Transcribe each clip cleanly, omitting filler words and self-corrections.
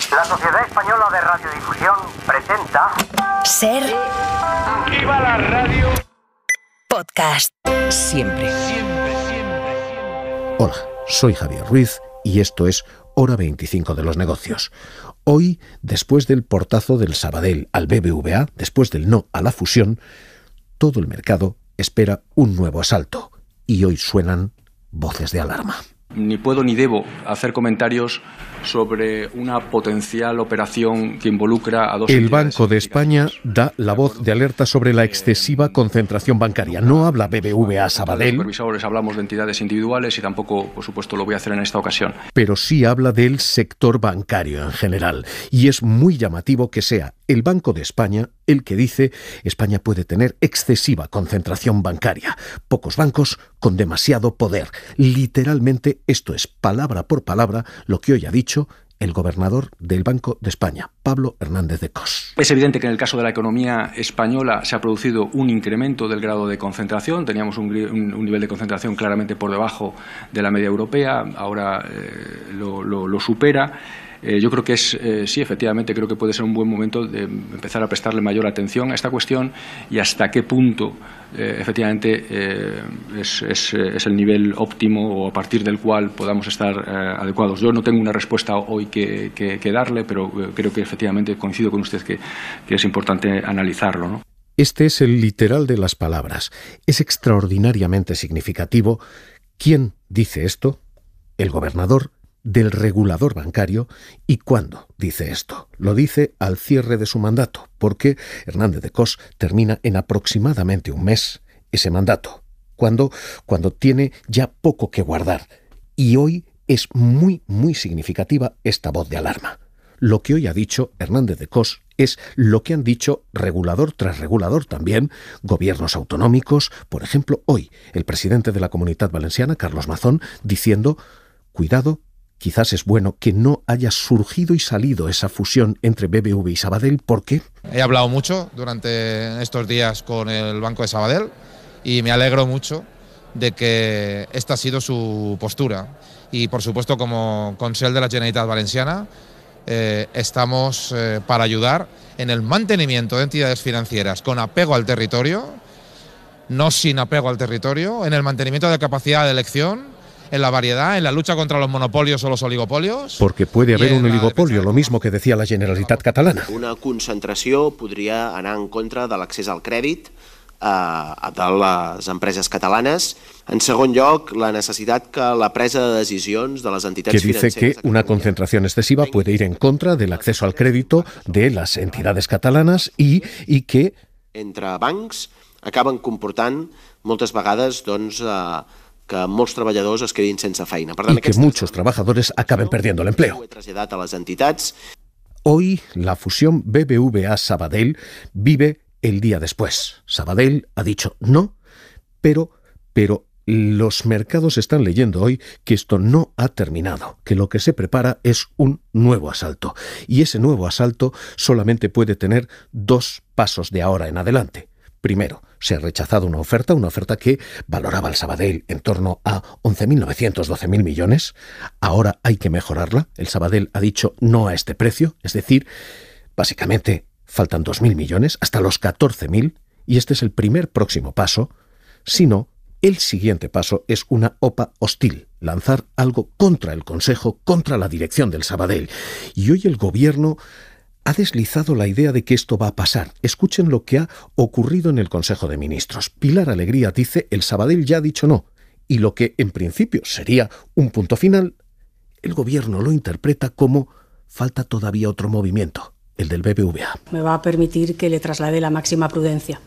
La Sociedad Española de Radiodifusión presenta... Ser... Aquí va la radio... Podcast. Siempre. Hola, soy Javier Ruiz y esto es Hora 25 de los negocios. Hoy, después del portazo del Sabadell al BBVA, después del no a la fusión, todo el mercado espera un nuevo asalto y hoy suenan voces de alarma. Ni puedo ni debo hacer comentarios sobre una potencial operación que involucra a dos El entidades. Banco de España da la voz de alerta sobre la excesiva concentración bancaria. No habla BBVA Sabadell, Supervisores hablamos de entidades individuales y tampoco, por supuesto, lo voy a hacer en esta ocasión. pero sí habla del sector bancario en general. Y es muy llamativo que sea el Banco de España el que dice España puede tener excesiva concentración bancaria. Pocos bancos con demasiado poder. Literalmente esto es palabra por palabra lo que hoy ha dicho el gobernador del Banco de España, Pablo Hernández de Cos. Es evidente que en el caso de la economía española se ha producido un incremento del grado de concentración. Teníamos un nivel de concentración claramente por debajo de la media europea, ahora lo supera. Yo creo que sí, efectivamente, creo que puede ser un buen momento de empezar a prestarle mayor atención a esta cuestión y hasta qué punto, efectivamente, es el nivel óptimo o a partir del cual podamos estar adecuados. Yo no tengo una respuesta hoy que darle, pero creo que efectivamente coincido con usted que es importante analizarlo, ¿no? Este es el literal de las palabras. Es extraordinariamente significativo. ¿Quién dice esto? El gobernador del regulador bancario. ¿Y cuándo dice esto? Lo dice al cierre de su mandato, porque Hernández de Cos termina en aproximadamente un mes ese mandato, cuando tiene ya poco que guardar. Y hoy es muy, muy significativa esta voz de alarma. Lo que hoy ha dicho Hernández de Cos es lo que han dicho regulador tras regulador también, gobiernos autonómicos. Por ejemplo, hoy el presidente de la Comunitat Valenciana, Carlos Mazón, diciendo, cuidado, quizás es bueno que no haya surgido y salido esa fusión entre BBV y Sabadell. ¿Por qué? He hablado mucho durante estos días con el Banco de Sabadell y me alegro mucho de que esta ha sido su postura. Y por supuesto, como Consell de la Generalitat Valenciana, estamos para ayudar en el mantenimiento de entidades financieras con apego al territorio, no sin apego al territorio, en el mantenimiento de capacidad de elección, en la variedad, en la lucha contra los monopolios o los oligopolios. Porque puede haber un oligopolio, lo mismo que decía la Generalitat catalana. Una concentració podria anar en contra de l'accés al crèdit de les empreses catalanes. En segon lloc, la necessitat que la presa de decisions de les entitats que dice que una concentración excesiva puede ir en contra del acceso al crédito de las entidades catalanas y que entre bancs acaben comportant moltes vegades que molts treballadors es quedin sense feina. Per tant, y que muchos trabajadores acaben perdiendo el empleo. Ho he traslladat a les entitats. Hoy la fusión BBVA-Sabadell vive el día después. Sabadell ha dicho no, pero los mercados están leyendo hoy que esto no ha terminado, que lo que se prepara es un nuevo asalto. Y ese nuevo asalto solamente puede tener dos pasos de ahora en adelante. Primero, se ha rechazado una oferta que valoraba el Sabadell en torno a 11.900, 12.000 millones. Ahora hay que mejorarla. El Sabadell ha dicho no a este precio, es decir, básicamente faltan 2.000 millones, hasta los 14.000, y este es el primer próximo paso. Si no, el siguiente paso es una OPA hostil, lanzar algo contra el Consejo, contra la dirección del Sabadell. Y hoy el gobierno ha deslizado la idea de que esto va a pasar. Escuchen lo que ha ocurrido en el Consejo de Ministros. Pilar Alegría dice, el Sabadell ya ha dicho no, y lo que en principio sería un punto final, el gobierno lo interpreta como falta todavía otro movimiento, el del BBVA. Me va a permitir que le traslade la máxima prudencia,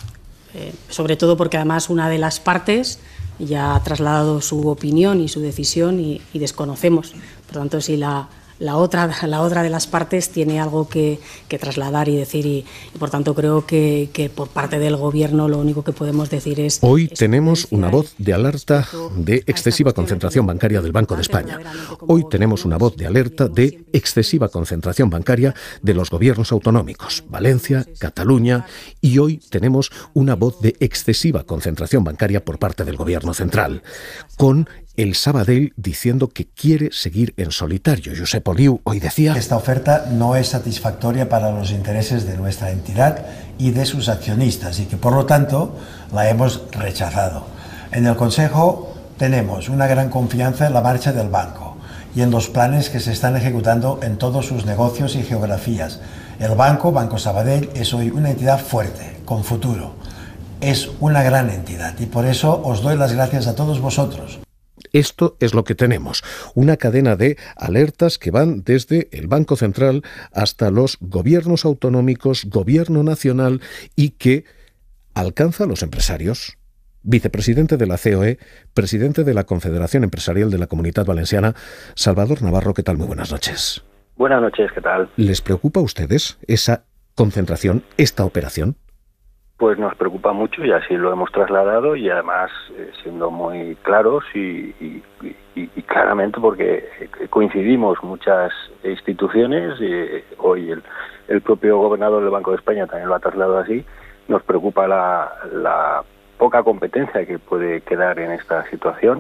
sobre todo porque además una de las partes ya ha trasladado su opinión y su decisión y desconocemos. Por tanto, si la otra de las partes tiene algo que trasladar y decir y por tanto creo que por parte del gobierno lo único que podemos decir es... Hoy tenemos una voz de alerta de excesiva concentración bancaria del Banco de España. Hoy tenemos una voz de alerta de excesiva concentración bancaria de los gobiernos autonómicos, Valencia, Cataluña, y hoy tenemos una voz de excesiva concentración bancaria por parte del gobierno central, con el Sabadell diciendo que quiere seguir en solitario. Josep Oliu hoy decía: esta oferta no es satisfactoria para los intereses de nuestra entidad y de sus accionistas y que por lo tanto la hemos rechazado. En el Consejo tenemos una gran confianza en la marcha del banco y en los planes que se están ejecutando en todos sus negocios y geografías. El banco, Banco Sabadell, es hoy una entidad fuerte, con futuro. Es una gran entidad y por eso os doy las gracias a todos vosotros. Esto es lo que tenemos, una cadena de alertas que van desde el Banco Central hasta los gobiernos autonómicos, gobierno nacional, y que alcanza a los empresarios. Vicepresidente de la COE, presidente de la Confederación Empresarial de la Comunitat Valenciana, Salvador Navarro, ¿qué tal? Muy buenas noches. Buenas noches, ¿qué tal? ¿Les preocupa a ustedes esa concentración, esta operación? Pues nos preocupa mucho y así lo hemos trasladado, y además siendo muy claros y claramente, porque coincidimos muchas instituciones, hoy el propio gobernador del Banco de España también lo ha trasladado así. Nos preocupa la poca competencia que puede quedar en esta situación,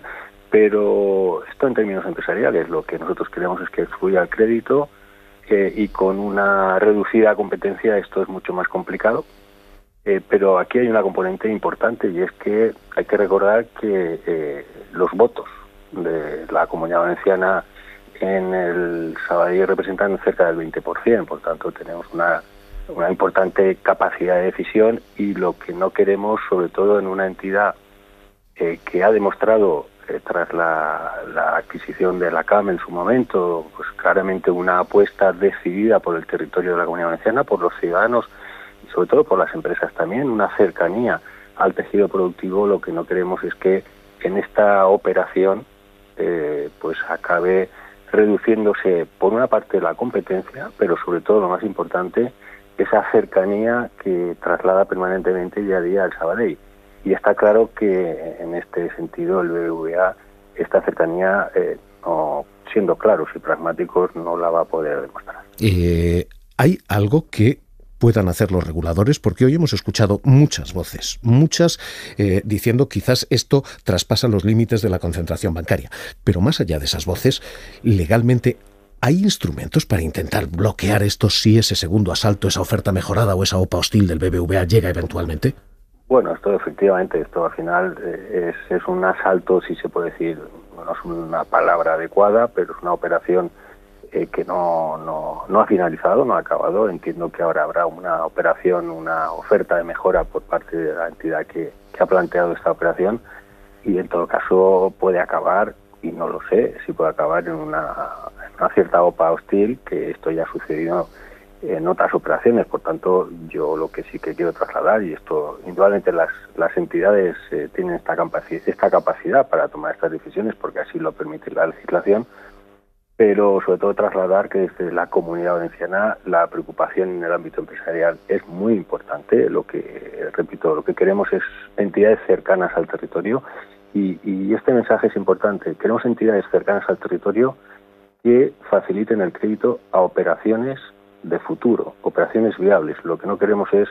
pero esto en términos empresariales lo que nosotros queremos es que fluya el crédito, y con una reducida competencia esto es mucho más complicado. Pero aquí hay una componente importante, y es que hay que recordar que los votos de la Comunidad Valenciana en el Sabadell representan cerca del 20%, por tanto tenemos una importante capacidad de decisión, y lo que no queremos, sobre todo en una entidad que ha demostrado tras la adquisición de la CAM en su momento, pues claramente una apuesta decidida por el territorio de la Comunidad Valenciana, por los ciudadanos, sobre todo por las empresas también, una cercanía al tejido productivo. Lo que no queremos es que en esta operación pues acabe reduciéndose por una parte la competencia, pero sobre todo lo más importante, esa cercanía que traslada permanentemente día a día al Sabadell. Y está claro que en este sentido el BBVA esta cercanía, no, siendo claros y pragmáticos, no la va a poder demostrar. ¿Hay algo que puedan hacer los reguladores? Porque hoy hemos escuchado muchas voces, diciendo quizás esto traspasa los límites de la concentración bancaria. Pero más allá de esas voces, legalmente, ¿hay instrumentos para intentar bloquear esto si ese segundo asalto, esa oferta mejorada o esa OPA hostil del BBVA llega eventualmente? Bueno, esto efectivamente, esto al final es un asalto, si se puede decir, no es una palabra adecuada, pero es una operación que no ha finalizado, no ha acabado. Entiendo que ahora habrá una operación, una oferta de mejora por parte de la entidad que ha planteado esta operación, y en todo caso puede acabar, y no lo sé, si puede acabar en una cierta OPA hostil, que esto ya ha sucedido en otras operaciones. Por tanto, yo lo que sí que quiero trasladar, y esto indudablemente las entidades tienen esta capacidad para tomar estas decisiones, porque así lo permite la legislación, pero sobre todo trasladar que desde la Comunidad Valenciana la preocupación en el ámbito empresarial es muy importante. Lo que queremos es entidades cercanas al territorio, y este mensaje es importante. Queremos entidades cercanas al territorio que faciliten el crédito a operaciones de futuro, operaciones viables. Lo que no queremos es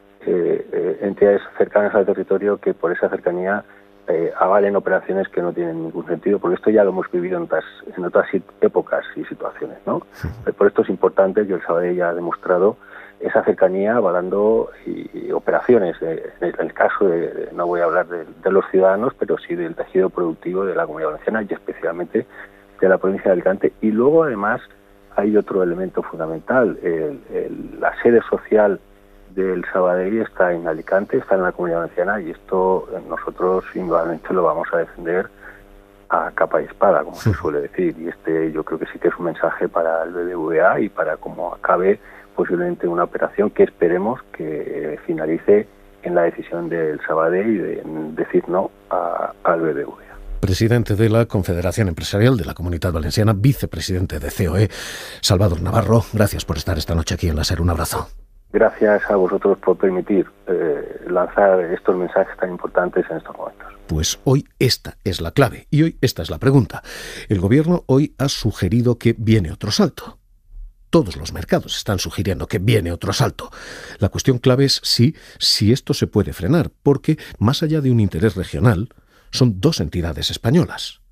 entidades cercanas al territorio que por esa cercanía avalen operaciones que no tienen ningún sentido, porque esto ya lo hemos vivido en otras épocas y situaciones, ¿no? Sí. Por esto es importante que el Sabadell ya ha demostrado esa cercanía avalando y operaciones. En el caso no voy a hablar de los ciudadanos, pero sí del tejido productivo de la Comunidad Valenciana y especialmente de la provincia de Alicante. Y luego además hay otro elemento fundamental, la sede social del Sabadell está en Alicante, está en la Comunidad Valenciana, y esto nosotros indudablemente lo vamos a defender a capa y espada, como se suele decir. Y yo creo que sí que es un mensaje para el BBVA y para cómo acabe posiblemente una operación que esperemos que finalice en la decisión del Sabadell de decir no al BBVA. Presidente de la Confederación Empresarial de la Comunitat Valenciana, vicepresidente de COE, Salvador Navarro, gracias por estar esta noche aquí en La SER. Un abrazo. Gracias a vosotros por permitir lanzar estos mensajes tan importantes en estos momentos. Pues hoy esta es la clave y hoy esta es la pregunta. El gobierno hoy ha sugerido que viene otro salto. Todos los mercados están sugiriendo que viene otro salto. La cuestión clave es si esto se puede frenar, porque más allá de un interés regional, son dos entidades españolas.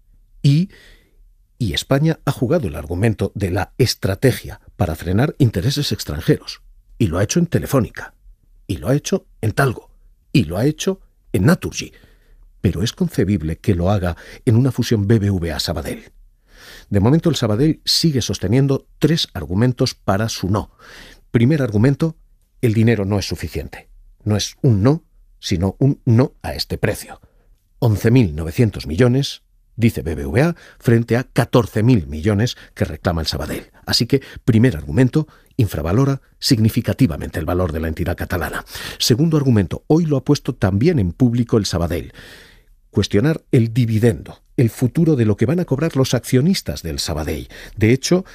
Y España ha jugado el argumento de la estrategia para frenar intereses extranjeros. Y lo ha hecho en Telefónica. Y lo ha hecho en Talgo. Y lo ha hecho en Naturgy. Pero es concebible que lo haga en una fusión BBVA-Sabadell. De momento, el Sabadell sigue sosteniendo 3 argumentos para su no. Primer argumento, el dinero no es suficiente. No es un no, sino un no a este precio. 11.900 millones, dice BBVA, frente a 14.000 millones que reclama el Sabadell. Así que, primer argumento, infravalora significativamente el valor de la entidad catalana. Segundo argumento, hoy lo ha puesto también en público el Sabadell. Cuestionar el dividendo, el futuro de lo que van a cobrar los accionistas del Sabadell. De hecho,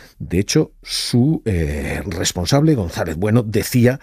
su responsable, González Bueno, decía,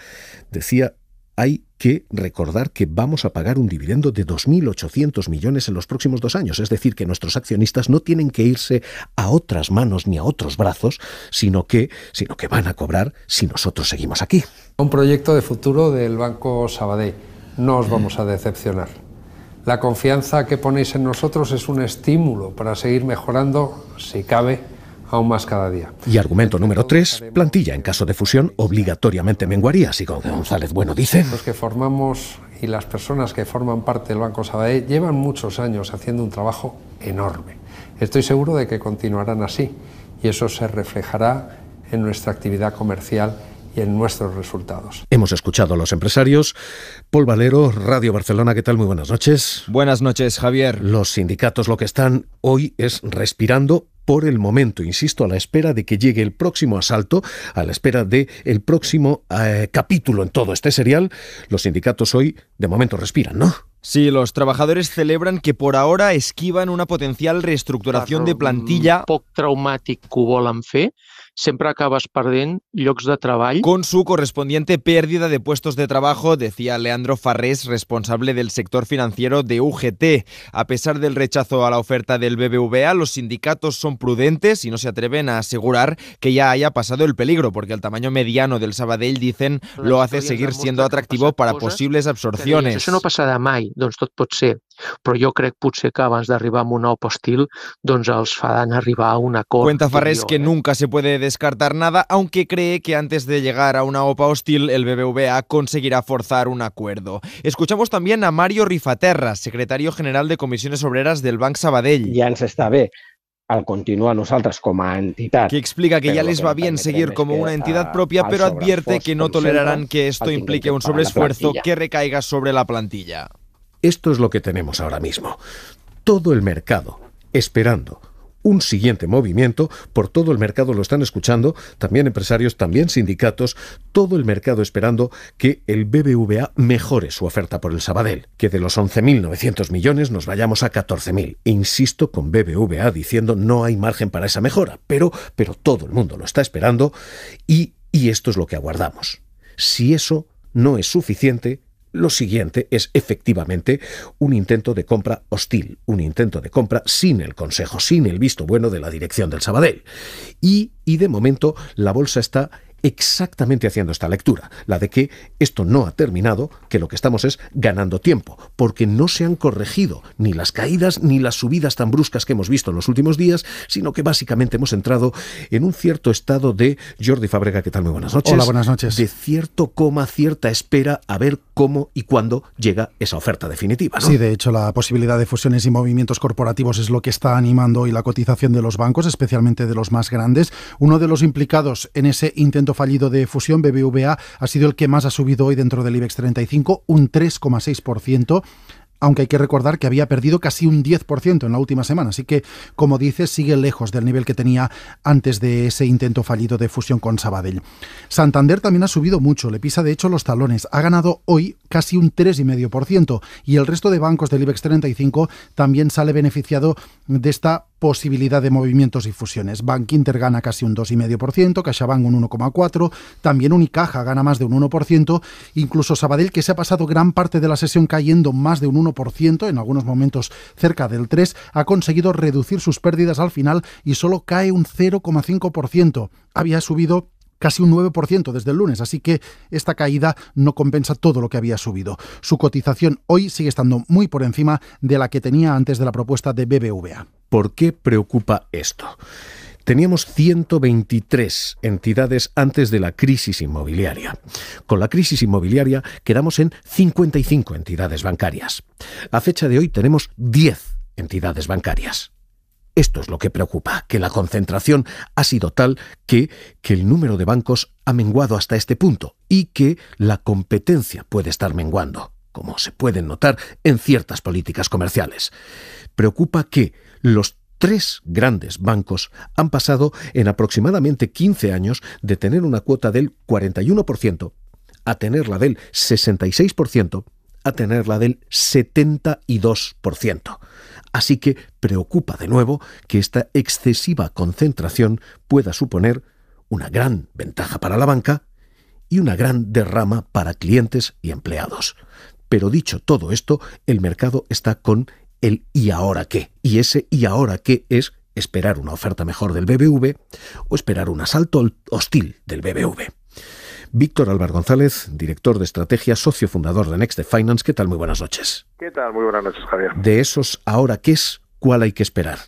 hay que recordar que vamos a pagar un dividendo de 2.800 millones en los próximos 2 años. Es decir, que nuestros accionistas no tienen que irse a otras manos ni a otros brazos, sino que van a cobrar si nosotros seguimos aquí. Un proyecto de futuro del Banco Sabadell. No os vamos a decepcionar. La confianza que ponéis en nosotros es un estímulo para seguir mejorando, si cabe, aún más cada día. Y argumento número 3, plantilla en caso de fusión obligatoriamente menguaría, así como González Bueno dice. Los que formamos y las personas que forman parte del Banco Sabadell llevan muchos años haciendo un trabajo enorme. Estoy seguro de que continuarán así y eso se reflejará en nuestra actividad comercial y en nuestros resultados. Hemos escuchado a los empresarios. Paul Valero, Radio Barcelona, ¿qué tal? Muy buenas noches. Buenas noches, Javier. Los sindicatos lo que están hoy es respirando por el momento, insisto, a la espera de que llegue el próximo asalto, a la espera de el próximo capítulo en todo este serial. Los sindicatos hoy, de momento, respiran, ¿no? Sí, los trabajadores celebran que por ahora esquivan una potencial reestructuración de plantilla. Poc traumàtic que ho volen fer, sempre acabes perdent llocs de treball. Con su correspondiente pérdida de puestos de trabajo, decía Leandro Farrés, responsable del sector financiero de UGT. A pesar del rechazo a la oferta del BBVA, los sindicatos son prudentes y no se atreven a asegurar que ya haya pasado el peligro, porque el tamaño mediano del Sabadell, dicen, lo hace seguir siendo atractivo para posibles absorciones. Això no passarà mai, doncs tot pot ser, però jo crec potser que abans d'arribar a un OPA hostil, doncs els faran arribar a un acord. Cuenta Farrés que nunca se puede descartar nada, aunque cree que antes de llegar a una OPA hostil, el BBVA conseguirá forzar un acuerdo. Escuchamos también a Mario Rifaterra, secretario general de Comisiones Obreras del Banc Sabadell. Ja ens està bé al continuar nosaltres com a entitat. Que explica que ya les va bien seguir como una entidad propia, pero advierte que no tolerarán que esto implique un sobreesfuerzo que recaiga sobre la plantilla. Esto es lo que tenemos ahora mismo. Todo el mercado esperando un siguiente movimiento. Por todo el mercado lo están escuchando, también empresarios, también sindicatos, todo el mercado esperando que el BBVA mejore su oferta por el Sabadell, que de los 11.900 millones nos vayamos a 14.000. Insisto con BBVA diciendo no hay margen para esa mejora, pero todo el mundo lo está esperando y esto es lo que aguardamos. Si eso no es suficiente, lo siguiente es efectivamente un intento de compra hostil, un intento de compra sin el consejo, sin el visto bueno de la dirección del Sabadell. Y de momento la bolsa está exactamente haciendo esta lectura, la de que esto no ha terminado, que lo que estamos es ganando tiempo, porque no se han corregido ni las caídas ni las subidas tan bruscas que hemos visto en los últimos días, sino que básicamente hemos entrado en un cierto estado de Jordi Fábrega, ¿qué tal? Muy buenas noches. Hola, buenas noches. De cierta espera a ver cómo y cuándo llega esa oferta definitiva, ¿no? Sí, de hecho, la posibilidad de fusiones y movimientos corporativos es lo que está animando hoy la cotización de los bancos, especialmente de los más grandes. Uno de los implicados en ese intento fallido de fusión, BBVA, ha sido el que más ha subido hoy dentro del IBEX 35, un 3,6%. Aunque hay que recordar que había perdido casi un 10% en la última semana. Así que, como dices, sigue lejos del nivel que tenía antes de ese intento fallido de fusión con Sabadell. Santander también ha subido mucho, le pisa de hecho los talones. Ha ganado hoy casi un 3,5%. Y el resto de bancos del IBEX 35 también sale beneficiado de esta posibilidad de movimientos y fusiones. Bankinter gana casi un 2,5%, CaixaBank un 1,4%, también Unicaja gana más de un 1%, incluso Sabadell, que se ha pasado gran parte de la sesión cayendo más de un 1%, en algunos momentos cerca del 3%, ha conseguido reducir sus pérdidas al final y solo cae un 0,5%. Había subido casi un 9% desde el lunes, así que esta caída no compensa todo lo que había subido. Su cotización hoy sigue estando muy por encima de la que tenía antes de la propuesta de BBVA. ¿Por qué preocupa esto? Teníamos 123 entidades antes de la crisis inmobiliaria. Con la crisis inmobiliaria quedamos en 55 entidades bancarias. A fecha de hoy tenemos 10 entidades bancarias. Esto es lo que preocupa, que la concentración ha sido tal que el número de bancos ha menguado hasta este punto y que la competencia puede estar menguando, como se pueden notar en ciertas políticas comerciales. Preocupa que los 3 grandes bancos han pasado en aproximadamente 15 años de tener una cuota del 41% a tenerla del 66%, a tenerla del 72%. Así que preocupa de nuevo que esta excesiva concentración pueda suponer una gran ventaja para la banca y una gran derrama para clientes y empleados. Pero dicho todo esto, el mercado está con el ¿y ahora qué? Y ese ¿y ahora qué? Es esperar una oferta mejor del BBV o esperar un asalto hostil del BBV. Víctor Álvar González, director de estrategia, socio fundador de Next Finance. ¿Qué tal? Muy buenas noches. ¿Qué tal? Muy buenas noches, Javier. De esos ¿ahora qué es? ¿Cuál hay que esperar?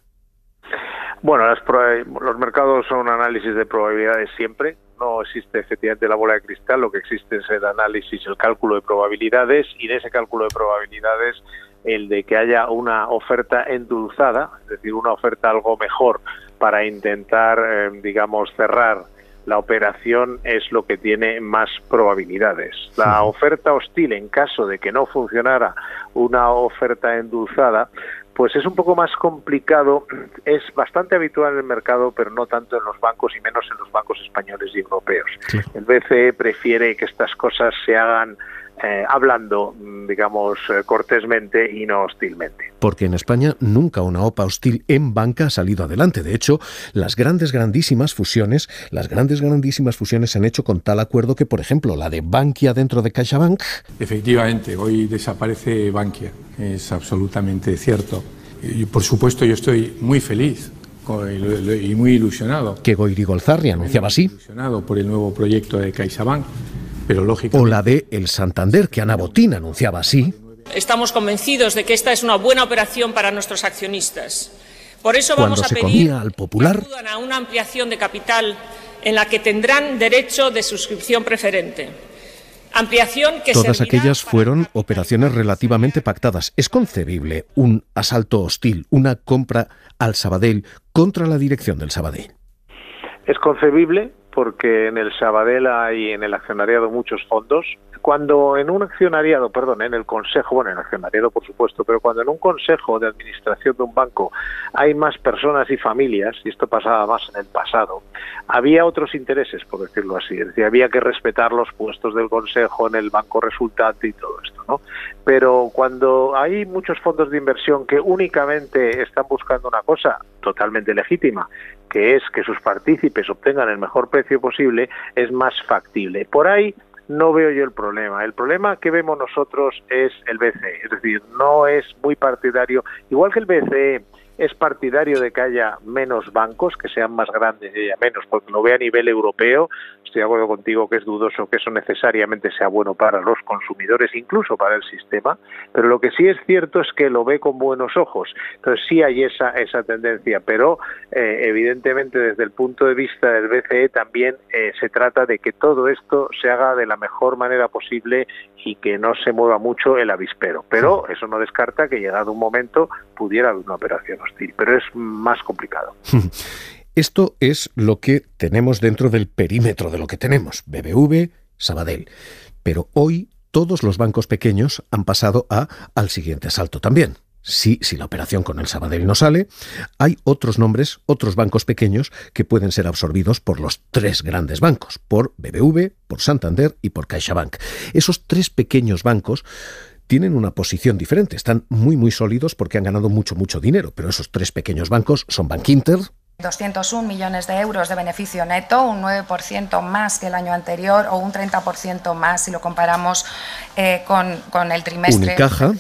Bueno, los mercados son un análisis de probabilidades siempre. No existe efectivamente la bola de cristal, lo que existe es el análisis, el cálculo de probabilidades, y en ese cálculo de probabilidades el de que haya una oferta endulzada, es decir, una oferta algo mejor para intentar, cerrar la operación, es lo que tiene más probabilidades. La oferta hostil, en caso de que no funcionara una oferta endulzada, pues es un poco más complicado, es bastante habitual en el mercado, pero no tanto en los bancos y menos en los bancos españoles y europeos. Sí. El BCE prefiere que estas cosas se hagan hablando, cortésmente y no hostilmente. Porque en España nunca una OPA hostil en banca ha salido adelante. De hecho, las grandísimas fusiones se han hecho con tal acuerdo que, por ejemplo, la de Bankia dentro de CaixaBank. Efectivamente, hoy desaparece Bankia, es absolutamente cierto. Y por supuesto, yo estoy muy feliz y muy ilusionado. Que Goirigolzarri anunciaba así. Ilusionado por el nuevo proyecto de CaixaBank. Pero lógicamente... O la de El Santander, que Ana Botín anunciaba así. Estamos convencidos de que esta es una buena operación para nuestros accionistas. Por eso vamos a pedir al Popular que acudan a una ampliación de capital en la que tendrán derecho de suscripción preferente. Ampliación que todas aquellas fueron operaciones relativamente pactadas. ¿Es concebible un asalto hostil, una compra al Sabadell contra la dirección del Sabadell? Es concebible, porque en el Sabadell hay en el accionariado muchos fondos. Cuando en un accionariado, en el consejo, en el accionariado por supuesto, pero cuando en un consejo de administración de un banco hay más personas y familias, y esto pasaba más en el pasado, había otros intereses, por decirlo así. Es decir, había que respetar los puestos del consejo en el banco resultante y todo esto, ¿no? Pero cuando hay muchos fondos de inversión que únicamente están buscando una cosa totalmente legítima, que es que sus partícipes obtengan el mejor precio posible, es más factible. Por ahí no veo yo el problema. El problema que vemos nosotros es el BCE, es decir, no es muy partidario, igual que el BCE es partidario de que haya menos bancos, que sean más grandes y haya menos, porque lo ve a nivel europeo. Estoy de acuerdo contigo que es dudoso que eso necesariamente sea bueno para los consumidores, incluso para el sistema, pero lo que sí es cierto es que lo ve con buenos ojos. Entonces sí hay esa tendencia, pero evidentemente desde el punto de vista del BCE también se trata de que todo esto se haga de la mejor manera posible y que no se mueva mucho el avispero. Pero eso no descarta que llegado un momento pudiera haber una operación hostil, pero es más complicado. Esto es lo que tenemos dentro del perímetro de lo que tenemos, BBV, Sabadell. Pero hoy todos los bancos pequeños han pasado al siguiente asalto también. Si la operación con el Sabadell no sale, hay otros nombres, otros bancos pequeños que pueden ser absorbidos por los 3 grandes bancos, por BBV, por Santander y por CaixaBank. Esos 3 pequeños bancos tienen una posición diferente, están muy sólidos porque han ganado mucho dinero, pero esos 3 pequeños bancos son Bankinter. 201 millones de euros de beneficio neto, un 9% más que el año anterior o un 30% más si lo comparamos con el trimestre. Unicaja.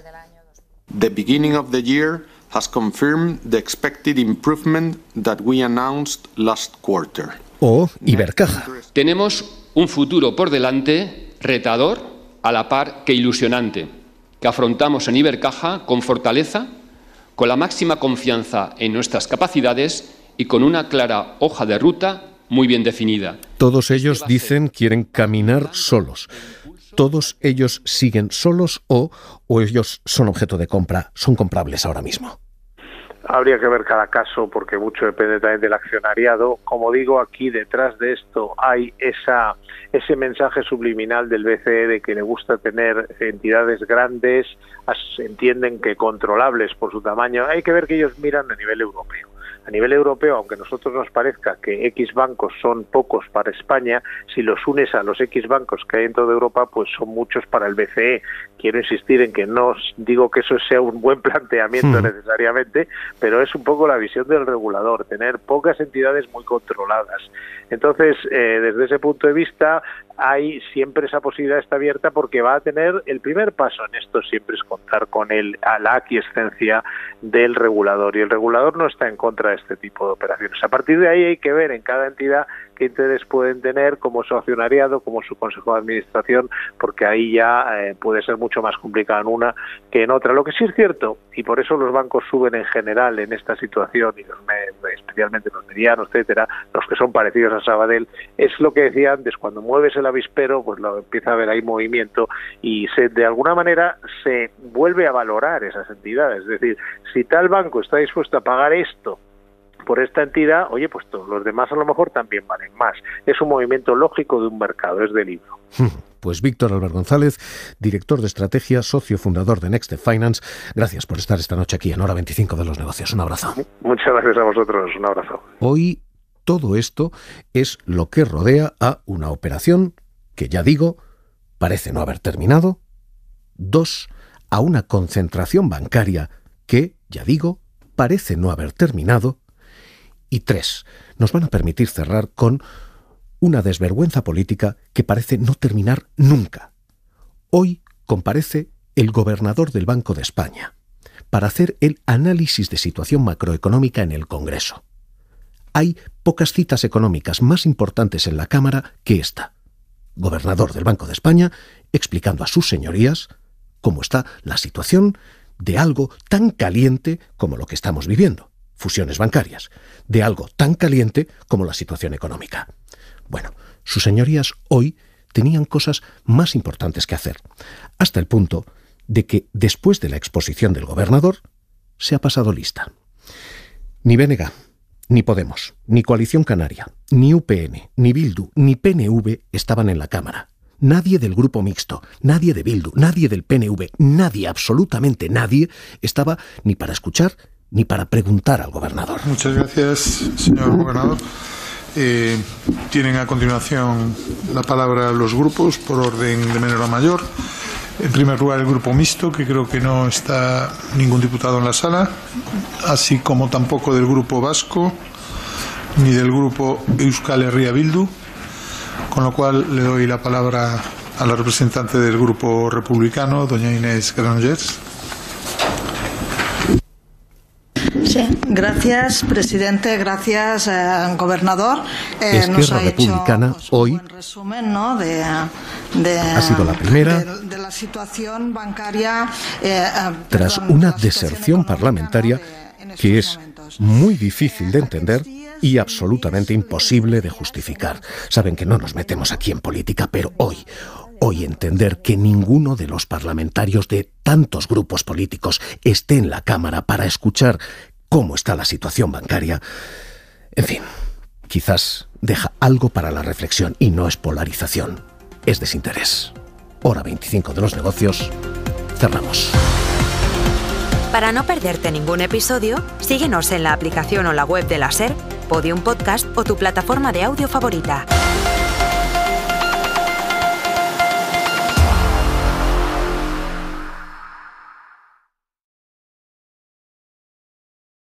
The beginning of the year has confirmed the expected improvement that we announced last quarter. O Ibercaja. Tenemos un futuro por delante retador, a la par que ilusionante, que afrontamos en Ibercaja con fortaleza, con la máxima confianza en nuestras capacidades y con una clara hoja de ruta muy bien definida. Todos ellos dicen quieren caminar solos. ¿Todos ellos siguen solos o ellos son objeto de compra, son comprables ahora mismo? Habría que ver cada caso porque mucho depende también del accionariado. Como digo, aquí detrás de esto hay ese mensaje subliminal del BCE de que le gusta tener entidades grandes, entienden que controlables por su tamaño. Hay que ver que ellos miran a nivel europeo. A nivel europeo, aunque a nosotros nos parezca que X bancos son pocos para España, si los unes a los X bancos que hay en toda Europa, pues son muchos para el BCE. Quiero insistir en que no digo que eso sea un buen planteamiento necesariamente, pero es un poco la visión del regulador, tener pocas entidades muy controladas. Entonces, desde ese punto de vista, hay siempre esa posibilidad está abierta porque va a tener el primer paso en esto siempre es contar con la aquiescencia del regulador y el regulador no está en contra de este tipo de operaciones. A partir de ahí hay que ver en cada entidad qué interés pueden tener como su accionariado, como su consejo de administración, porque ahí ya puede ser mucho más complicado en una que en otra. Lo que sí es cierto, y por eso los bancos suben en general en esta situación, y especialmente los medianos, etcétera, los que son parecidos a Sabadell, es lo que decía antes, cuando mueves el avispero, pues empieza a haber ahí movimiento y de alguna manera se vuelve a valorar esas entidades. Es decir, si tal banco está dispuesto a pagar esto por esta entidad, oye, pues todos los demás a lo mejor también valen más. Es un movimiento lógico de un mercado, es de libro. Pues Víctor Álvar González, director de estrategia, socio fundador de Next Finance, gracias por estar esta noche aquí en Hora 25 de los Negocios. Un abrazo. Muchas gracias a vosotros, un abrazo. Hoy todo esto es lo que rodea a una operación que, ya digo, parece no haber terminado. 2, a una concentración bancaria que, ya digo, parece no haber terminado. Y 3, nos van a permitir cerrar con una desvergüenza política que parece no terminar nunca. Hoy comparece el gobernador del Banco de España para hacer el análisis de situación macroeconómica en el Congreso. Hay pocas citas económicas más importantes en la Cámara que esta. Gobernador del Banco de España explicando a sus señorías cómo está la situación de algo tan caliente como lo que estamos viviendo. Fusiones bancarias, de algo tan caliente como la situación económica. Bueno, sus señorías hoy tenían cosas más importantes que hacer, hasta el punto de que después de la exposición del gobernador se ha pasado lista. Ni BNG, ni Podemos, ni Coalición Canaria, ni UPN, ni Bildu, ni PNV estaban en la Cámara. Nadie del Grupo Mixto, nadie de Bildu, nadie del PNV, nadie, absolutamente nadie, estaba ni para escuchar ni para preguntar al gobernador. Muchas gracias, señor gobernador. Tienen a continuación la palabra los grupos por orden de menor a mayor. En primer lugar, el Grupo Mixto, que creo que no está ningún diputado en la sala, así como tampoco del Grupo Vasco, ni del Grupo Euskal Herria Bildu, con lo cual le doy la palabra a la representante del Grupo Republicano, doña Inés Granollers. Sí, gracias, presidente, gracias, gobernador. Esquerra Republicana hecho, hoy un buen resumen, ¿no? ha sido la primera de la situación bancaria tras una deserción parlamentaria que es muy difícil de entender y absolutamente imposible de justificar. Saben que no nos metemos aquí en política, pero hoy entender que ninguno de los parlamentarios de tantos grupos políticos esté en la Cámara para escuchar cómo está la situación bancaria, en fin, quizás deja algo para la reflexión y no es polarización, es desinterés. Hora 25 de los negocios, cerramos. Para no perderte ningún episodio, síguenos en la aplicación o la web de la SER, Podium Podcast o tu plataforma de audio favorita.